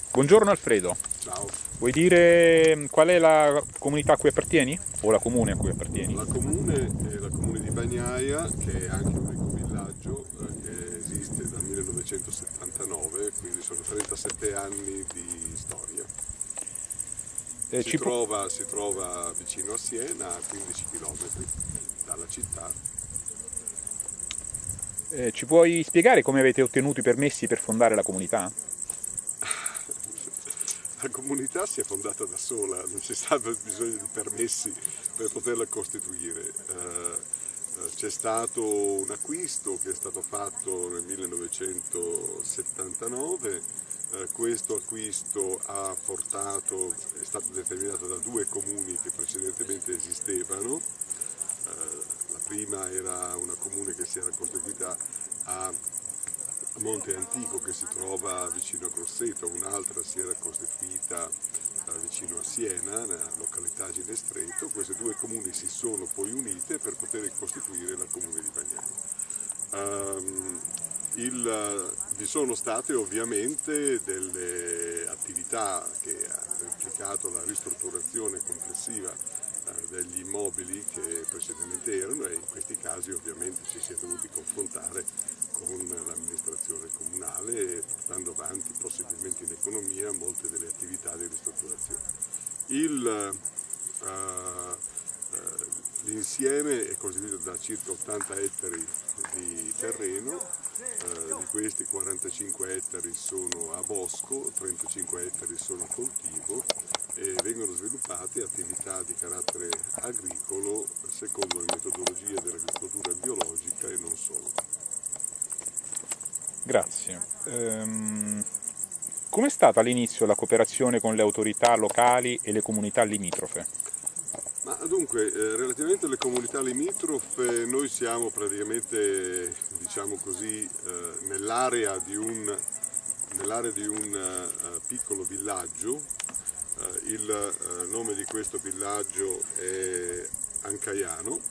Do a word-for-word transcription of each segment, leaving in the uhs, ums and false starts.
Buongiorno Alfredo, Ciao. vuoi dire qual è la comunità a cui appartieni? O la comune a cui appartieni? La comune è la comune di Bagnaia, che è anche un ecovillaggio eh, che esiste dal millenovecentosettantanove, quindi sono trentasette anni di storia. Eh, Si ci pu- trova, si trova vicino a Siena, a quindici chilometri dalla città. eh, ci puoi spiegare come avete ottenuto i permessi per fondare la comunità? La comunità si è fondata da sola, non c'è stato bisogno di permessi per poterla costituire. Eh, eh, c'è stato un acquisto che è stato fatto nel millenovecentosettantanove, eh, questo acquisto ha portato, è stato determinato da due comuni che precedentemente esistevano. Eh, la prima era una comune che si era costituita a Monte Antico, che si trova vicino a Grosseto, un'altra si era costituita eh, vicino a Siena, nella località Ginestreto. Queste due comuni si sono poi unite per poter costituire la comune di Bagnano. Um, il, vi sono state ovviamente delle attività che hanno implicato la ristrutturazione complessiva eh, degli immobili che precedentemente erano, e in questi casi ovviamente ci si è dovuti confrontare con l'amministrazione comunale, portando avanti possibilmente in economia molte delle attività di ristrutturazione. Il, uh, uh, L'insieme è costituito da circa ottanta ettari di terreno, uh, di questi quarantacinque ettari sono a bosco, trentacinque ettari sono a coltivo, e vengono sviluppate attività di carattere agricolo secondo le metodologie dell'agricoltura biologica e non solo. Grazie. Ehm, com'è stata all'inizio la cooperazione con le autorità locali e le comunità limitrofe? Ma dunque, eh, relativamente alle comunità limitrofe, noi siamo praticamente, diciamo così, eh, nell'area di un, nell'area di un eh, piccolo villaggio. Eh, il eh, nome di questo villaggio è Ancaiano,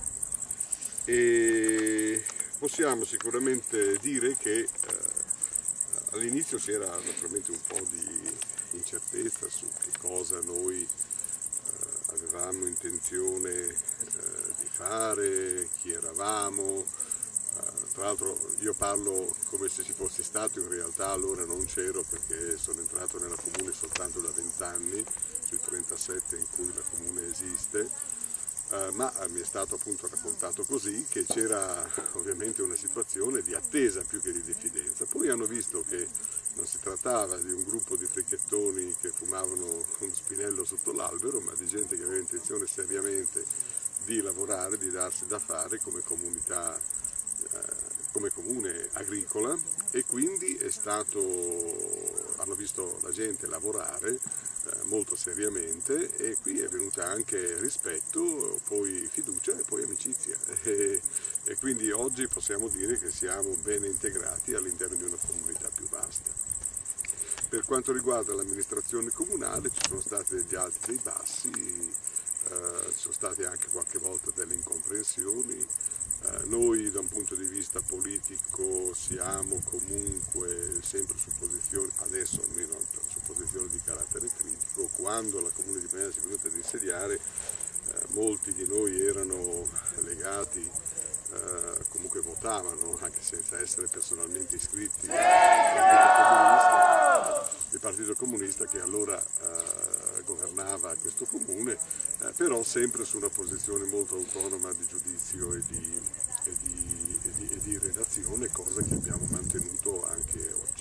e possiamo sicuramente dire che eh, all'inizio c'era naturalmente un po' di incertezza su che cosa noi eh, avevamo intenzione eh, di fare, chi eravamo. Eh, tra l'altro io parlo come se ci fossi stato, in realtà allora non c'ero perché sono entrato nella comune soltanto da vent'anni, sui trentasette in cui la comune esiste. Uh, ma mi è stato appunto raccontato così, che c'era ovviamente una situazione di attesa più che di diffidenza. Poi hanno visto che non si trattava di un gruppo di fricchettoni che fumavano uno spinello sotto l'albero, ma di gente che aveva intenzione seriamente di lavorare, di darsi da fare come comunità, eh, come comune agricola, e quindi è stato, hanno visto la gente lavorare eh, molto seriamente, e qui è venuta anche rispetto, poi fiducia e poi amicizia, e, e quindi oggi possiamo dire che siamo ben integrati all'interno di una comunità più vasta. Per quanto riguarda l'amministrazione comunale ci sono stati degli alti e dei bassi, eh, ci sono state anche qualche volta delle incomprensioni. Eh, noi da un punto di vista politico siamo comunque sempre su posizioni, adesso almeno su posizioni di carattere critico. Quando la Comune di Bagnano si è venuta ad insediare, eh, molti di noi erano legati, eh, comunque votavano, anche senza essere personalmente iscritti, al Partito Comunista, il Partito Comunista che allora eh, governava questo comune, eh, però sempre su una posizione molto autonoma di giudizio e di, e di, e di, e di redazione, cosa che abbiamo mantenuto anche oggi.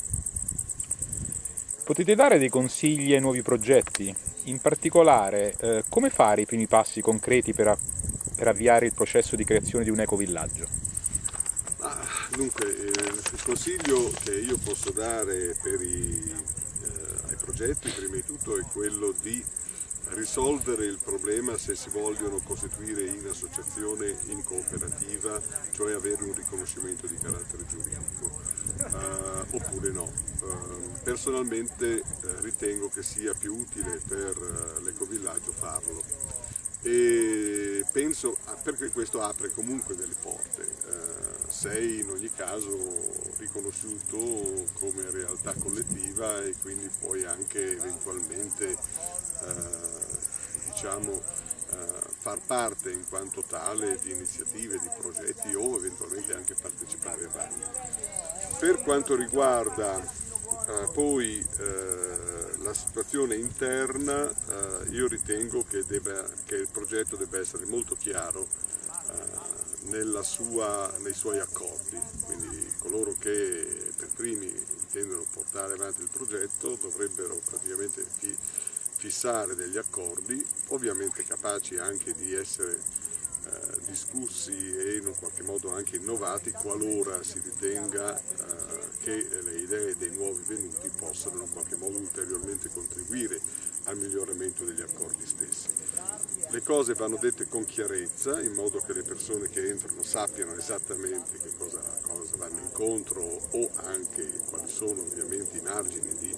Potete dare dei consigli ai nuovi progetti? In particolare, eh, come fare i primi passi concreti per, a- per avviare il processo di creazione di un ecovillaggio? Ah, dunque, eh, il consiglio che io posso dare per i, eh, ai progetti, prima di tutto, è quello di risolvere il problema se si vogliono costituire in associazione, in cooperativa, cioè avere un riconoscimento di carattere giuridico, eh, oppure no. Eh, personalmente eh, ritengo che sia più utile per eh, l'ecovillaggio farlo, e penso, perché questo apre comunque delle porte. Eh, sei in ogni caso riconosciuto come realtà collettiva e quindi puoi anche eventualmente eh, diciamo, eh, far parte in quanto tale di iniziative, di progetti o eventualmente anche partecipare a vari. Per quanto riguarda eh, poi eh, la situazione interna, eh, io ritengo che, debba, che il progetto debba essere molto chiaro eh, nella sua, nei suoi accordi, quindi coloro che per primi intendono portare avanti il progetto dovrebbero praticamente fi, fissare degli accordi, ovviamente capaci anche di essere eh, discussi e in un qualche modo anche innovati qualora si ritenga eh, che le idee dei nuovi venuti possano in qualche modo ulteriormente contribuire al miglioramento degli accordi stessi. Le cose vanno dette con chiarezza in modo che le persone che entrano sappiano esattamente che cosa, cosa vanno incontro o anche quali sono ovviamente i margini di,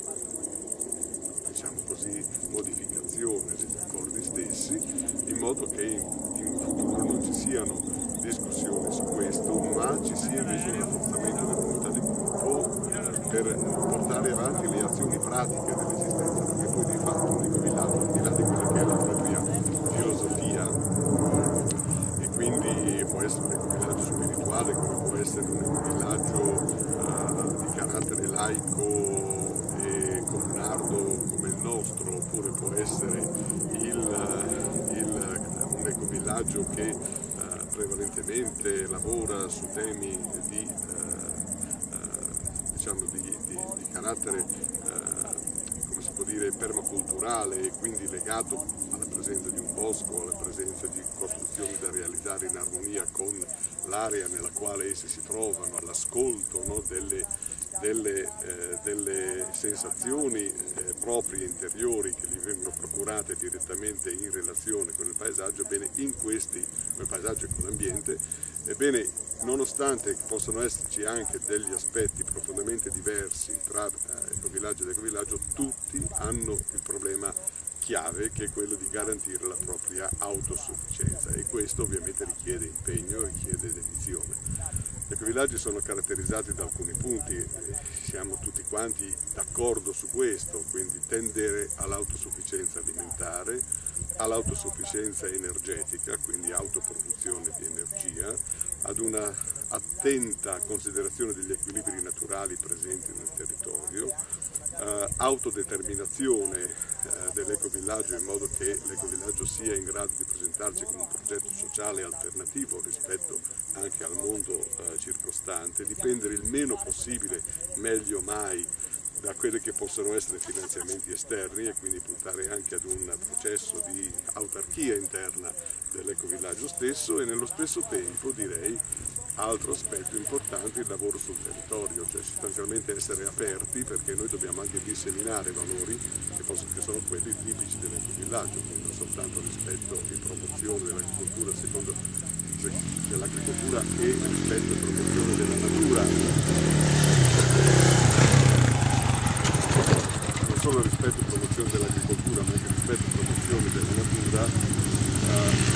diciamo così, modificazione degli accordi stessi, in modo che in, in futuro non ci siano discussioni su questo, ma ci sia invece un rafforzamento dell'unità di gruppo eh, per portare avanti le azioni pratiche dell'esistenza, perché poi di fatto un ecovillaggio, al di là di quella che è la propria filosofia, e quindi può essere un ecovillaggio spirituale come può essere un ecovillaggio eh, di carattere laico e comunardo come il nostro, oppure può essere il, il, un ecovillaggio che eh, prevalentemente lavora su temi di, eh, eh, diciamo di, di, di carattere eh, come si può dire permaculturale e quindi legato alla presenza di un bosco, alla presenza di costruzioni da realizzare in armonia con l'area nella quale essi si trovano, all'ascolto, no, delle, delle, eh, delle sensazioni eh, proprie interiori che gli vengono procurate direttamente in relazione con il paesaggio. Ebbene, in questi, con il paesaggio e con l'ambiente, ebbene, nonostante possano esserci anche degli aspetti profondamente diversi tra eh, ecovillaggio ed ecovillaggio, tutti hanno il problema chiave che è quello di garantire la propria autosufficienza, e questo ovviamente richiede impegno, richiede dedizione. Gli ecovillaggi sono caratterizzati da alcuni punti, siamo tutti quanti d'accordo su questo, quindi tendere all'autosufficienza alimentare, all'autosufficienza energetica, quindi autoproduzione di energia, ad una attenta considerazione degli equilibri naturali presenti nel territorio, eh, autodeterminazione eh, dell'ecovillaggio in modo che l'ecovillaggio sia in grado di presentarsi come un progetto sociale alternativo rispetto anche al mondo eh, circostante, dipendere il meno possibile, meglio mai, da quelli che possono essere finanziamenti esterni e quindi puntare anche ad un processo di autarchia interna dell'ecovillaggio stesso, e nello stesso tempo direi altro aspetto importante il lavoro sul territorio, cioè sostanzialmente essere aperti, perché noi dobbiamo anche disseminare valori che, possono, che sono quelli tipici dell'ecovillaggio, quindi non soltanto rispetto e promozione dell'agricoltura secondo dell'agricoltura e rispetto e promozione della natura, non solo rispetto e promozione dell'agricoltura ma anche rispetto e promozione della natura, eh,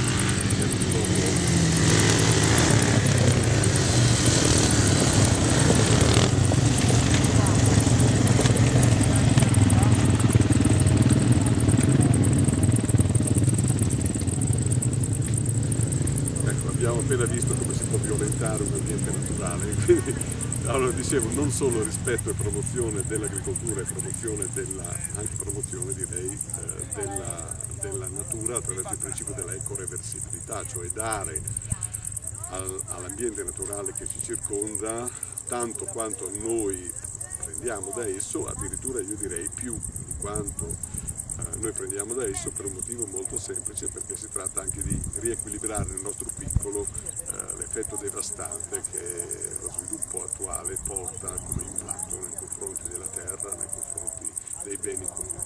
abbiamo appena visto come si può violentare un ambiente naturale, quindi allora dicevo non solo rispetto e promozione dell'agricoltura e promozione della, anche promozione direi eh, della, della natura attraverso il principio della ecoreversibilità, cioè dare al, all'ambiente naturale che ci circonda tanto quanto noi prendiamo da esso, addirittura io direi più di quanto noi prendiamo da esso, per un motivo molto semplice, perché si tratta anche di riequilibrare nel nostro piccolo eh, l'effetto devastante che lo sviluppo attuale porta come impatto nei confronti della terra, nei confronti dei beni comuni.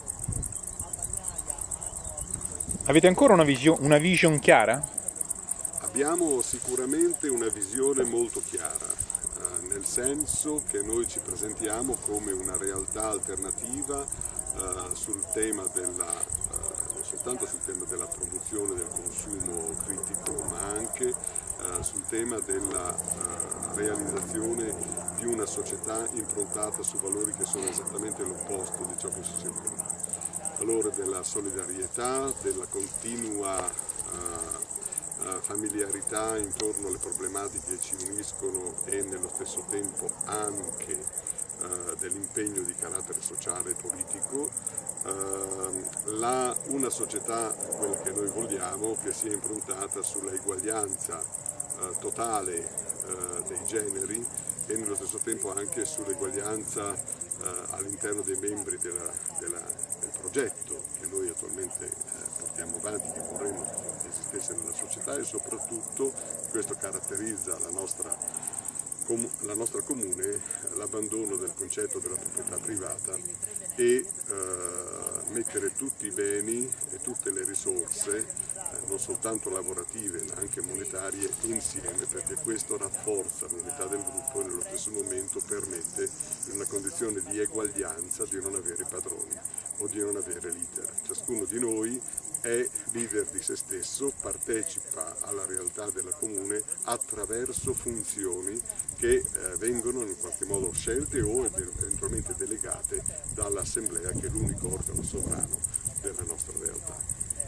Avete ancora una vision, una vision chiara? Abbiamo sicuramente una visione molto chiara, eh, nel senso che noi ci presentiamo come una realtà alternativa Uh, sul tema della, uh, non soltanto sul tema della produzione del consumo critico, ma anche uh, sul tema della uh, realizzazione di una società improntata su valori che sono esattamente l'opposto di ciò che si cerca di fare. Valore della solidarietà, della continua uh, uh, familiarità intorno alle problematiche che ci uniscono e nello stesso tempo anche uh, dell'impegno di carattere sociale e politico. Uh, la, una società, quella che noi vogliamo, che sia improntata sulla eguaglianza uh, totale uh, dei generi e nello stesso tempo anche sull'eguaglianza uh, all'interno dei membri della, della, del progetto che noi attualmente uh, portiamo avanti, che vorremmo che esistesse nella società, e soprattutto questo caratterizza la nostra la nostra comune, l'abbandono del concetto della proprietà privata e eh, mettere tutti i beni e tutte le risorse, eh, non soltanto lavorative ma anche monetarie, insieme, perché questo rafforza l'unità del gruppo e nello stesso momento permette, in una condizione di eguaglianza, di non avere padroni o di non avere leader. Ciascuno di noi è leader di se stesso, partecipa alla realtà della comune attraverso funzioni che eh, vengono in qualche modo scelte o eventualmente delegate dall'assemblea, che è l'unico organo sovrano della nostra realtà.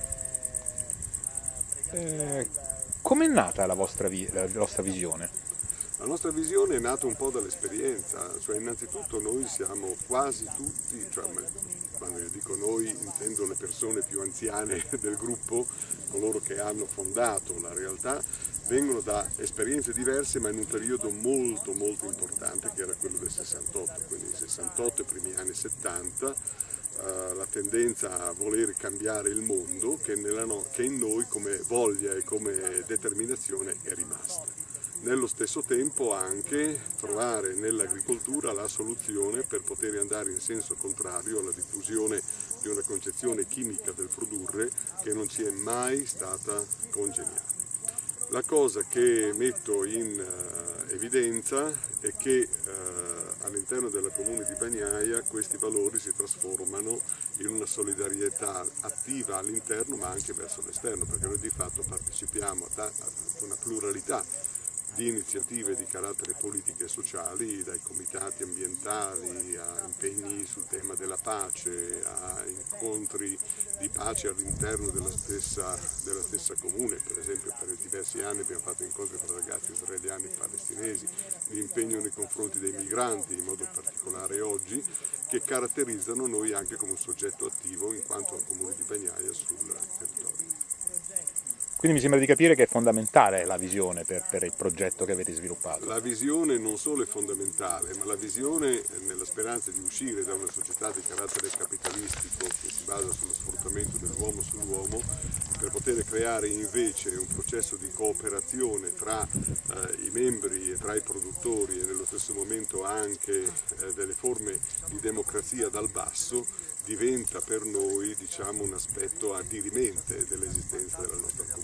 Eh, com'è nata la vostra, vi- la vostra visione? La nostra visione è nata un po' dall'esperienza, cioè innanzitutto noi siamo quasi tutti, cioè, quando io dico noi intendo le persone più anziane del gruppo, coloro che hanno fondato la realtà, vengono da esperienze diverse ma in un periodo molto molto importante che era quello del sessantotto, quindi sessantotto e primi anni settanta, eh, la tendenza a voler cambiare il mondo che, nella no, che in noi come voglia e come determinazione è rimasta. Nello stesso tempo anche trovare nell'agricoltura la soluzione per poter andare in senso contrario alla diffusione di una concezione chimica del produrre che non ci è mai stata congeniale. La cosa che metto in uh, evidenza è che uh, all'interno della comune di Bagnaia questi valori si trasformano in una solidarietà attiva all'interno ma anche verso l'esterno, perché noi di fatto partecipiamo a, a una pluralità di iniziative di carattere politiche e sociali, dai comitati ambientali a impegni sul tema della pace, a incontri di pace all'interno della stessa, della stessa comune. Per esempio per diversi anni abbiamo fatto incontri tra ragazzi israeliani e palestinesi, l'impegno nei confronti dei migranti, in modo particolare oggi, che caratterizzano noi anche come un soggetto attivo in quanto comune di Bagnaia sul territorio. Quindi mi sembra di capire che è fondamentale la visione per, per il progetto che avete sviluppato. La visione non solo è fondamentale, ma la visione nella speranza di uscire da una società di carattere capitalistico che si basa sullo sfruttamento dell'uomo sull'uomo, per poter creare invece un processo di cooperazione tra eh, i membri e tra i produttori e nello stesso momento anche eh, delle forme di democrazia dal basso, diventa per noi, diciamo, un aspetto addirimente dell'esistenza della nostra comunità.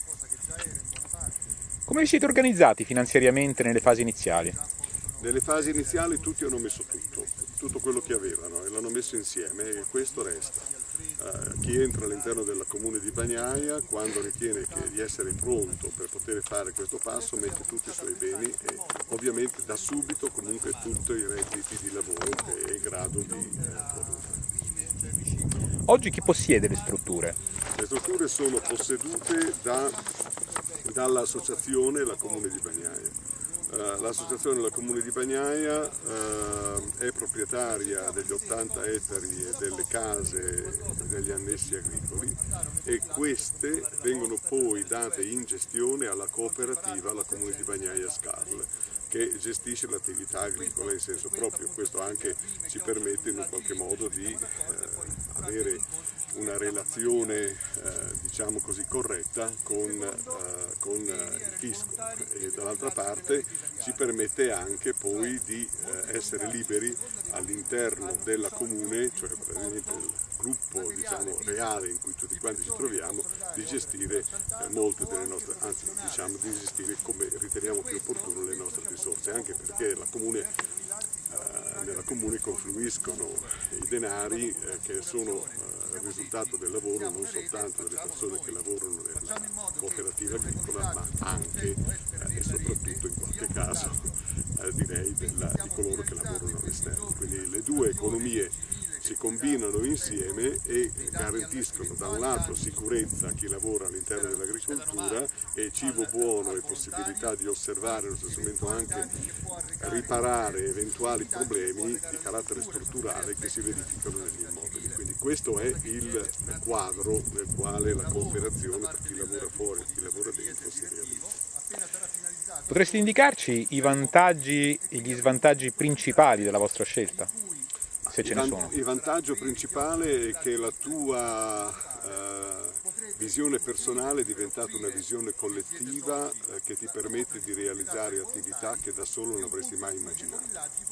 Come vi siete organizzati finanziariamente nelle fasi iniziali? Nelle fasi iniziali tutti hanno messo tutto, tutto quello che avevano e l'hanno messo insieme e questo resta. Uh, chi entra all'interno della comune di Bagnaia, quando ritiene che di essere pronto per poter fare questo passo, mette tutti i suoi beni e ovviamente da subito comunque tutti i redditi di lavoro che è in grado di eh, produrre. Oggi chi possiede le strutture? Le strutture sono possedute da, dall'associazione La Comune di Bagnaia. Uh, L'associazione La Comune di Bagnaia uh, è proprietaria degli ottanta ettari e delle case e degli annessi agricoli e queste vengono poi date in gestione alla cooperativa La Comune di Bagnaia Scarl, che gestisce l'attività agricola in senso proprio. Questo anche ci permette in un qualche modo di eh, avere una relazione eh, diciamo così corretta con, eh, con eh, il fisco e dall'altra parte ci permette anche poi di eh, essere liberi all'interno della comune, cioè praticamente il gruppo diciamo, reale in cui tutti quanti ci troviamo, di gestire eh, molte delle nostre, anzi diciamo di gestire come riteniamo più opportuno le nostre risorse, anche perché la comune, eh, nella comune confluiscono i denari eh, che sono eh, il risultato del lavoro non soltanto delle persone che lavorano nella cooperativa agricola, ma anche eh, e soprattutto soprattutto in qualche caso eh, direi della, di coloro che lavorano all'esterno. Quindi le due economie si combinano insieme e garantiscono da un lato sicurezza a chi lavora all'interno dell'agricoltura e cibo buono e possibilità di osservare allo stesso momento anche riparare eventuali problemi di carattere strutturale che si verificano negli immobili. Quindi questo è il quadro nel quale la cooperazione tra chi lavora fuori e chi lavora dentro si realizza. Potresti indicarci i vantaggi e gli svantaggi principali della vostra scelta? Se ce ne sono. Il vantaggio principale è che la tua eh, visione personale è diventata una visione collettiva eh, che ti permette di realizzare attività che da solo non avresti mai immaginato.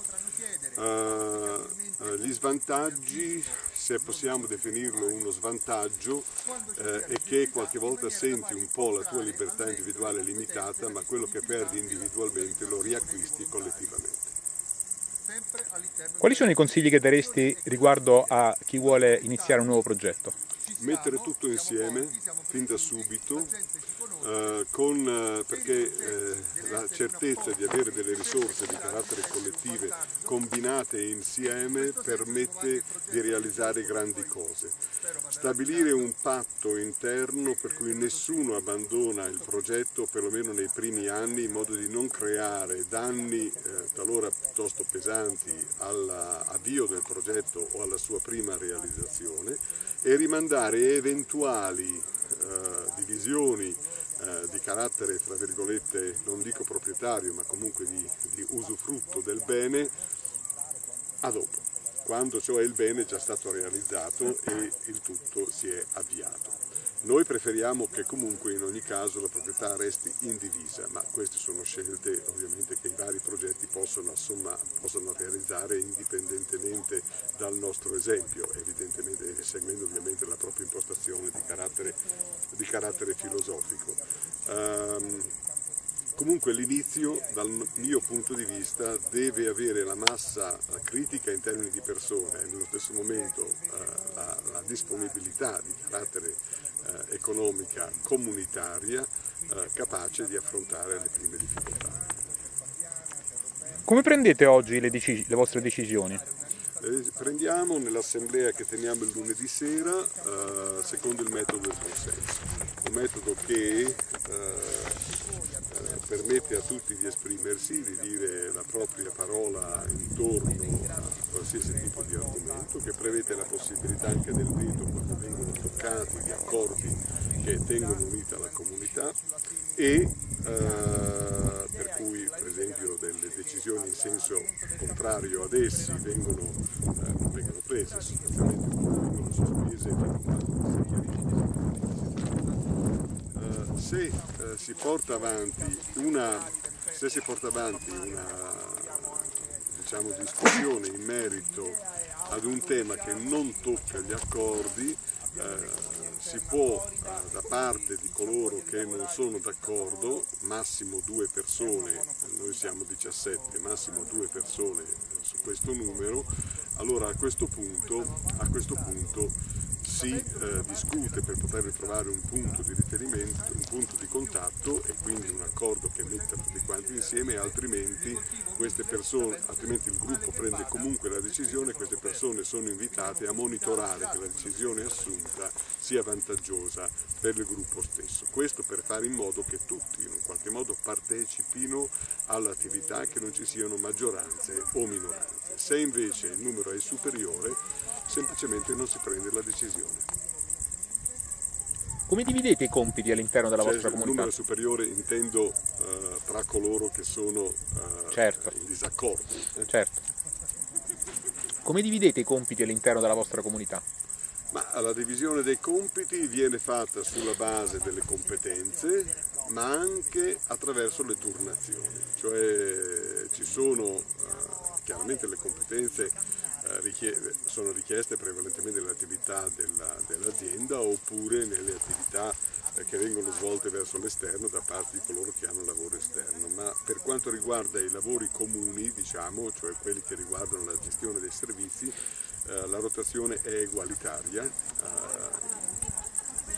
Uh, gli svantaggi, se possiamo definirlo uno svantaggio, eh, è che qualche volta senti un po' la tua libertà individuale limitata, ma quello che perdi individualmente lo riacquisti collettivamente. Quali sono i consigli che daresti riguardo a chi vuole iniziare un nuovo progetto? Mettere tutto insieme, fin da subito, eh, con, eh, perché eh, la certezza di avere delle risorse di carattere collettive combinate insieme permette di realizzare grandi cose. Stabilire un patto interno per cui nessuno abbandona il progetto, perlomeno nei primi anni, in modo di non creare danni eh, talora piuttosto pesanti all'avvio del progetto o alla sua prima realizzazione, e rimandare eventuali eh, divisioni eh, di carattere, tra virgolette, non dico proprietario, ma comunque di, di usufrutto del bene a dopo, quando cioè il bene è già stato realizzato e il tutto si è avviato. Noi preferiamo che comunque in ogni caso la proprietà resti indivisa, ma queste sono scelte ovviamente che i vari progetti possono, insomma, possono realizzare indipendentemente dal nostro esempio, evidentemente seguendo ovviamente la propria impostazione di carattere, di carattere filosofico. Um, Comunque l'inizio, dal mio punto di vista, deve avere la massa critica in termini di persone e nello stesso momento eh, la, la disponibilità di carattere eh, economica comunitaria eh, capace di affrontare le prime difficoltà. Come prendete oggi le, le vostre decisioni? Le prendiamo nell'assemblea che teniamo il lunedì sera eh, secondo il metodo del consenso, un metodo che eh, permette a tutti di esprimersi, di dire la propria parola intorno a qualsiasi tipo di argomento, che prevede la possibilità anche del veto quando vengono toccati di accordi che tengono unita la comunità e eh, per cui per esempio delle decisioni in senso contrario ad essi vengono, eh, non vengono prese, sostanzialmente vengono sospese uh, se uh, si porta avanti una se si porta avanti una diciamo, discussione in merito ad un tema che non tocca gli accordi, eh, si può eh, da parte di coloro che non sono d'accordo, massimo due persone, noi siamo diciassette, massimo due persone su questo numero, allora a questo punto, a questo punto si eh, discute per poter trovare un punto di riferimento, un punto di contatto e quindi un accordo che metta tutti quanti insieme, altrimenti queste persone, altrimenti il gruppo prende comunque la decisione, queste persone sono invitate a monitorare che la decisione assunta sia vantaggiosa per il gruppo stesso. Questo per fare in modo che tutti in qualche modo partecipino all'attività e che non ci siano maggioranze o minoranze. Se invece il numero è superiore, semplicemente non si prende la decisione. Come dividete i compiti all'interno della cioè, vostra comunità? Il numero superiore intendo uh, tra coloro che sono uh, certo. in disaccordo. Eh? Certo. Come dividete i compiti all'interno della vostra comunità? Ma la divisione dei compiti viene fatta sulla base delle competenze, ma anche attraverso le turnazioni. Cioè ci sono uh, chiaramente le competenze Richie- sono richieste prevalentemente nelle attività della, dell'azienda oppure nelle attività eh, che vengono svolte verso l'esterno da parte di coloro che hanno lavoro esterno, ma per quanto riguarda i lavori comuni, diciamo, cioè quelli che riguardano la gestione dei servizi, eh, la rotazione è egualitaria, eh,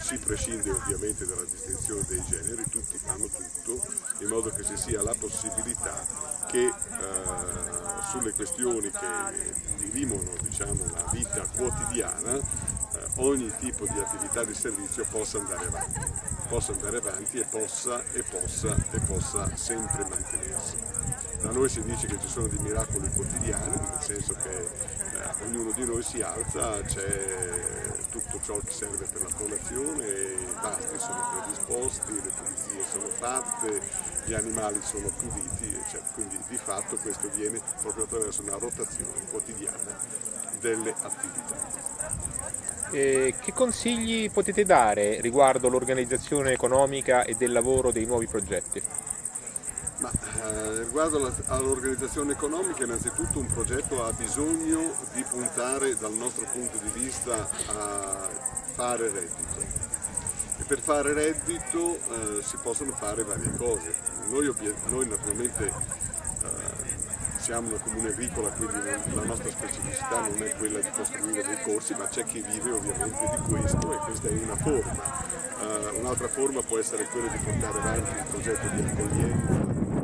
si prescinde ovviamente dalla distinzione dei generi, tutti fanno tutto, in modo che ci sia la possibilità che eh, sulle questioni che dirimono, diciamo, la vita quotidiana, eh, ogni tipo di attività di servizio possa andare avanti, possa andare avanti e possa, e possa, e possa sempre mantenersi. Da noi si dice che ci sono dei miracoli quotidiani, nel senso che eh, ognuno di noi si alza, c'è tutto ciò che serve per la colazione, i pasti sono predisposti, le pulizie sono fatte, gli animali sono puliti, eccetera. Quindi di fatto questo viene proprio attraverso una rotazione quotidiana delle attività. Eh, che consigli potete dare riguardo l'organizzazione economica e del lavoro dei nuovi progetti? Ma eh, riguardo all'organizzazione economica, innanzitutto un progetto ha bisogno di puntare dal nostro punto di vista a fare reddito. E per fare reddito eh, si possono fare varie cose. Noi, noi naturalmente eh, siamo una comune agricola, quindi la nostra specificità non è quella di costruire dei corsi, ma c'è chi vive ovviamente di questo e questa è una forma. Uh, un'altra forma può essere quella di portare avanti un progetto di accoglienza,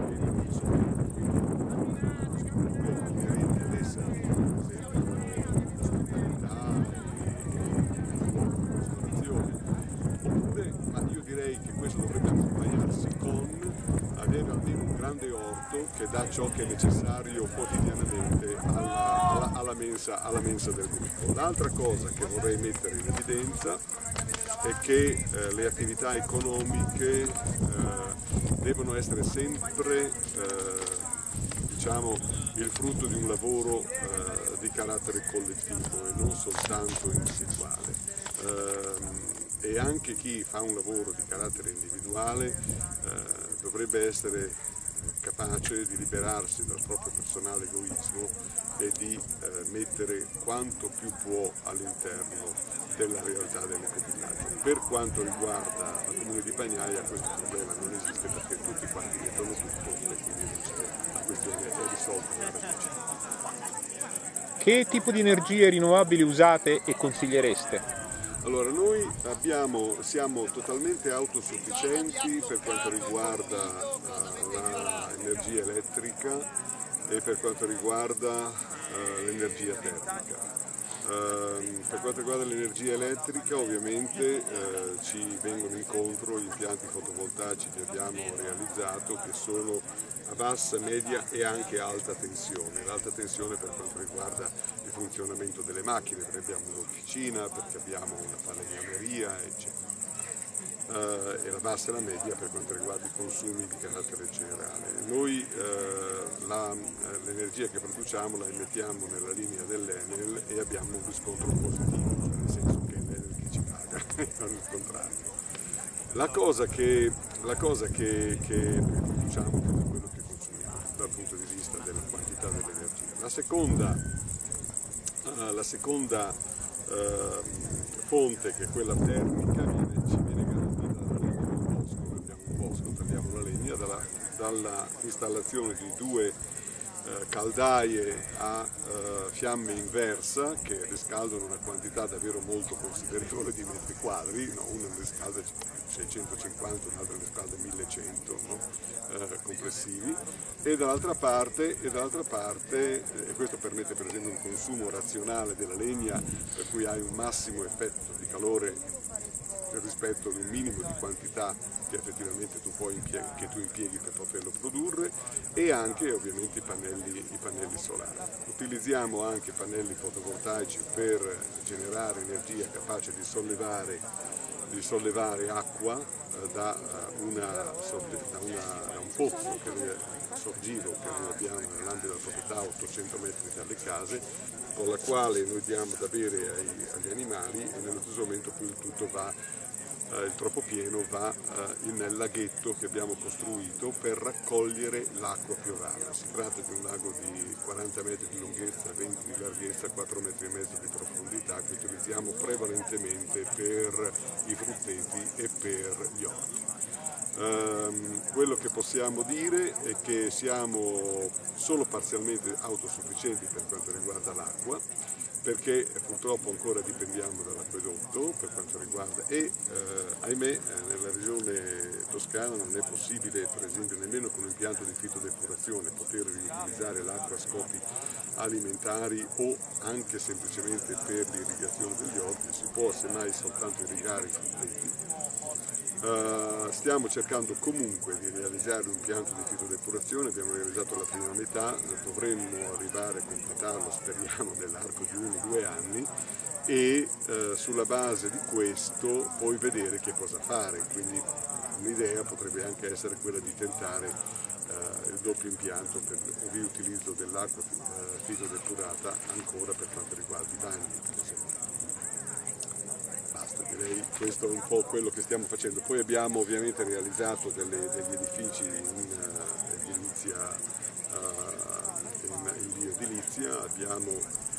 oppure, ma io direi che questo dovrebbe accompagnarsi con avere almeno un grande orto che dà ciò che è necessario quotidianamente alla, alla, alla, mensa, alla mensa del gruppo. L'altra cosa che vorrei mettere in evidenza è che eh, le attività economiche eh, devono essere sempre eh, diciamo, il frutto di un lavoro eh, di carattere collettivo e non soltanto individuale. Eh, e anche chi fa un lavoro di carattere individuale eh, dovrebbe essere capace di liberarsi dal proprio personale egoismo e di eh, mettere quanto più può all'interno della realtà dell'ecovillaggio. Per quanto riguarda il comune di Bagnaia questo problema non esiste perché tutti quanti mettono tutto e quindi la questione è risolta alla radice. Che tipo di energie rinnovabili usate e consigliereste? Allora, noi abbiamo, siamo totalmente autosufficienti per quanto riguarda uh, l'energia elettrica e per quanto riguarda uh, l'energia termica. Uh, per quanto riguarda l'energia elettrica ovviamente uh, ci vengono incontro gli impianti fotovoltaici che abbiamo realizzato che sono a bassa, media e anche alta tensione. L'alta tensione per quanto riguarda il funzionamento delle macchine, perché abbiamo un'officina, perché abbiamo una falegnameria, eccetera. Uh, e la bassa e la media per quanto riguarda i consumi di carattere generale. Noi uh, l'energia che produciamo la emettiamo nella linea dell'Enel e abbiamo un riscontro positivo, cioè nel senso che è l'Enel che ci paga, non il contrario. La cosa che, la cosa che, che produciamo è quello che consumiamo dal punto di vista della quantità dell'energia. La seconda, uh, la seconda uh, fonte, che è quella termica, viene, ci viene garantita dalla legna del bosco. Abbiamo un bosco, tagliamo la legna, dalla, dalla installazione di due eh, caldaie a eh, fiamme inversa che riscaldano una quantità davvero molto considerevole di metri quadri, no? Una riscalda seicentocinquanta, un'altra riscalda millecento, no? eh, complessivi, e dall'altra parte, e dall'altra parte eh, questo permette per esempio un consumo razionale della legna per cui hai un massimo effetto di calore rispetto ad un minimo di quantità che effettivamente tu puoi impieghi, che tu impieghi per poterlo produrre, e anche ovviamente i pannelli, i pannelli solari. Utilizziamo anche pannelli fotovoltaici per generare energia capace di sollevare, di sollevare acqua eh, da, una, da, una, da un pozzo che noi, sorgivo che noi abbiamo nell'ambito della proprietà a ottocento metri dalle case, con la quale noi diamo da bere ai, agli animali, e nello stesso momento poi il tutto va, eh, il troppo pieno va eh, nel laghetto che abbiamo costruito per raccogliere l'acqua piovana. Si tratta di un lago di quaranta metri di lunghezza, venti di larghezza, quattro metri e mezzo di profondità, che utilizziamo prevalentemente per i frutteti e per gli orti. Um, quello che possiamo dire è che siamo solo parzialmente autosufficienti per quanto riguarda l'acqua, perché purtroppo ancora dipendiamo dall'acquedotto per quanto riguarda e eh, ahimè eh, nella regione toscana non è possibile, per esempio nemmeno con un impianto di fitodepurazione, poter riutilizzare l'acqua a scopi alimentari o anche semplicemente per l'irrigazione degli orti, si può semmai soltanto irrigare i frutteti. Uh, stiamo cercando comunque di realizzare un impianto di fitodepurazione, abbiamo realizzato la prima metà, dovremmo arrivare a completarlo, speriamo, nell'arco di uno o due anni e uh, sulla base di questo poi vedere che cosa fare, quindi un'idea potrebbe anche essere quella di tentare uh, il doppio impianto per il riutilizzo dell'acqua uh, fitodepurata ancora per quanto riguarda i bagni, per esempio. Direi questo è un po' quello che stiamo facendo. Poi abbiamo ovviamente realizzato delle, degli edifici in uh, edilizia, uh, in, in bioedilizia, abbiamo,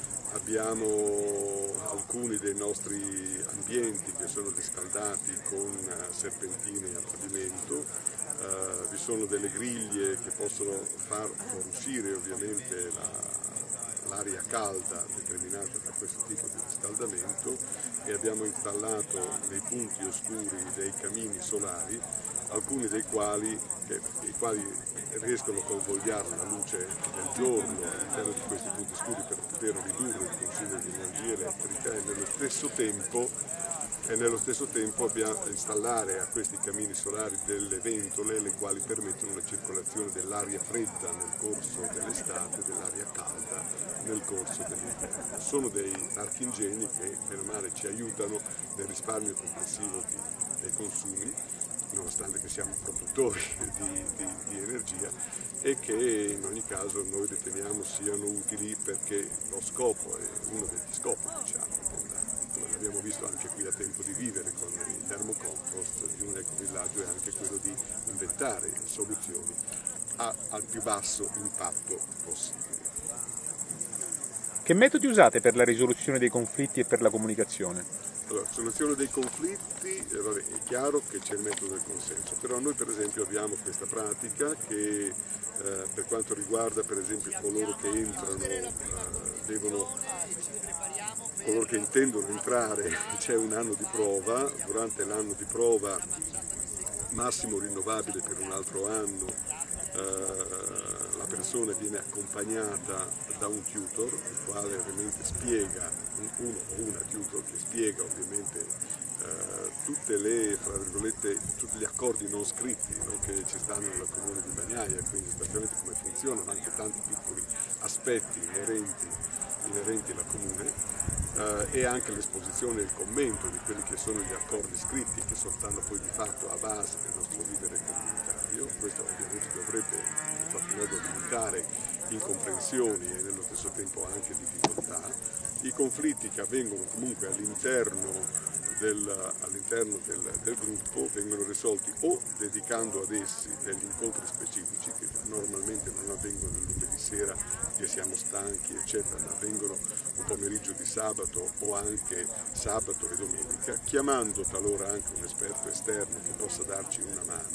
abbiamo alcuni dei nostri ambienti che sono riscaldati con uh, serpentine a pavimento, uh, vi sono delle griglie che possono far uscire ovviamente la l'aria calda determinata da questo tipo di riscaldamento e abbiamo installato nei punti oscuri dei camini solari, alcuni dei quali, che, i quali riescono a convogliare la luce del giorno all'interno di questi punti scuri per poter ridurre il consumo di energia elettrica e nello stesso tempo e nello stesso tempo abbiamo installare a questi camini solari delle ventole le quali permettono la circolazione dell'aria fredda nel corso dell'estate e dell'aria calda nel corso dell'inverno. Sono dei marchingegni che meno male ci aiutano nel risparmio complessivo di, dei consumi, nonostante che siamo produttori di, di, di energia e che in ogni caso noi riteniamo siano utili perché lo scopo è uno degli scopi, diciamo, come l'abbiamo visto anche qui a Tempo di Vivere con i termocompost di un ecovillaggio, è anche quello di inventare soluzioni a, al più basso impatto possibile. Che metodi usate per la risoluzione dei conflitti e per la comunicazione? Allora, soluzione dei conflitti, eh, vabbè, è chiaro che c'è il metodo del consenso, però noi per esempio abbiamo questa pratica che eh, per quanto riguarda per esempio coloro che entrano, eh, devono, coloro che intendono entrare, c'è un anno di prova, durante l'anno di prova massimo rinnovabile per un altro anno, eh, la persona viene accompagnata da un tutor, il quale ovviamente spiega, uno o una tutor che spiega ovviamente eh, tutte le, fra virgolette, tutti gli accordi non scritti, no, che ci stanno nel comune di Bagnaia, quindi esattamente come funzionano, anche tanti piccoli aspetti inerenti, inerenti alla comune. Uh, e anche l'esposizione e il commento di quelli che sono gli accordi scritti che stanno poi di fatto a base del nostro vivere comunitario. Questo ovviamente dovrebbe in qualche modo limitare incomprensioni e nello stesso tempo anche difficoltà. I conflitti che avvengono comunque all'interno del, all'interno del, del gruppo vengono risolti o dedicando ad essi degli incontri specifici che normalmente non avvengono il lunedì sera che siamo stanchi eccetera, ma avvengono un pomeriggio di sabato o anche sabato e domenica, chiamando talora anche un esperto esterno che possa darci una mano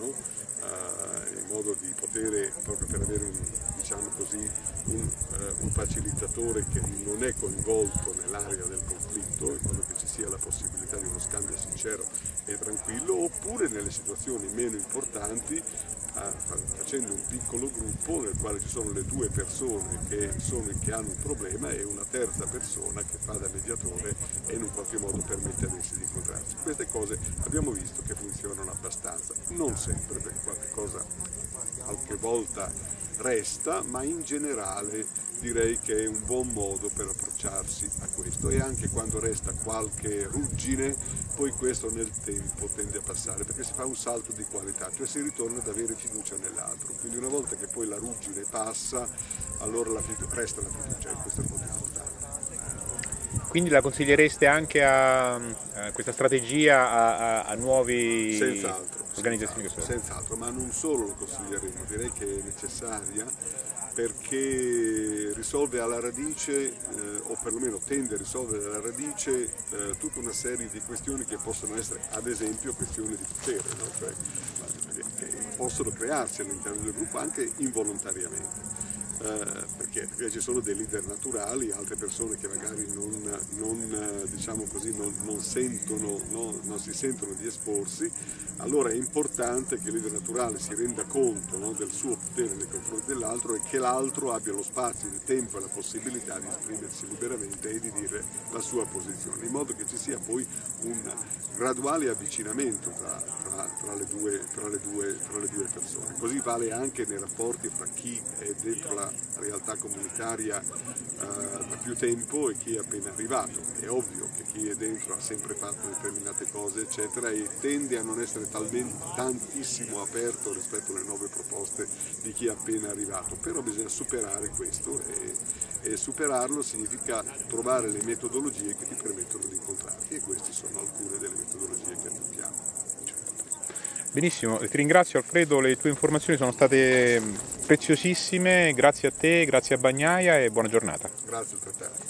eh, in modo di poter, proprio per avere un, diciamo così, un, eh, un facilitatore che non è coinvolto nell'area del conflitto, in modo che ci sia la possibilità di uno scambio sincero e tranquillo, oppure nelle situazioni meno importanti facendo un piccolo gruppo nel quale ci sono le due persone che, sono, che hanno un problema e una terza persona che fa da mediatore e in un qualche modo permette ad essi di incontrarsi. Queste cose abbiamo visto che funzionano abbastanza, non sempre, perché qualche cosa qualche volta resta, ma in generale direi che è un buon modo per approcciarsi a questo, e anche quando resta qualche ruggine poi questo nel tempo tende a passare perché si fa un salto di qualità, cioè si ritorna ad avere fiducia nell'altro, quindi una volta che poi la ruggine passa allora la resta la fiducia, e questo è molto importante. Quindi la consigliereste anche a, a questa strategia a, a, a nuovi senz'altro, organizzazioni? Senz'altro, senz'altro, ma non solo lo consiglieremo, direi che è necessaria perché risolve alla radice, eh, o perlomeno tende a risolvere alla radice eh, tutta una serie di questioni che possono essere, ad esempio, questioni di potere, no? Cioè, che possono crearsi all'interno del gruppo anche involontariamente. eh, perché, perché ci sono dei leader naturali, altre persone che magari non, non, diciamo così, non, non, sentono, no, non si sentono di esporsi. Allora è importante che il leader naturale si renda conto, no, del suo potere nei confronti dell'altro e che l'altro abbia lo spazio, il tempo e la possibilità di esprimersi liberamente e di dire la sua posizione, in modo che ci sia poi un graduale avvicinamento tra, tra, tra, le, due, tra, le, due, tra le due persone. Così vale anche nei rapporti fra chi è dentro la realtà comunitaria eh, da più tempo e chi è appena arrivato. È ovvio che chi è dentro ha sempre fatto determinate cose, eccetera, e tende a non essere talmente tantissimo aperto rispetto alle nuove proposte di chi è appena arrivato, però bisogna superare questo e, e superarlo significa trovare le metodologie che ti permettono di incontrarti, e queste sono alcune delle metodologie che adottiamo. Benissimo, ti ringrazio Alfredo, le tue informazioni sono state preziosissime, grazie a te, grazie a Bagnaia e buona giornata. Grazie a te.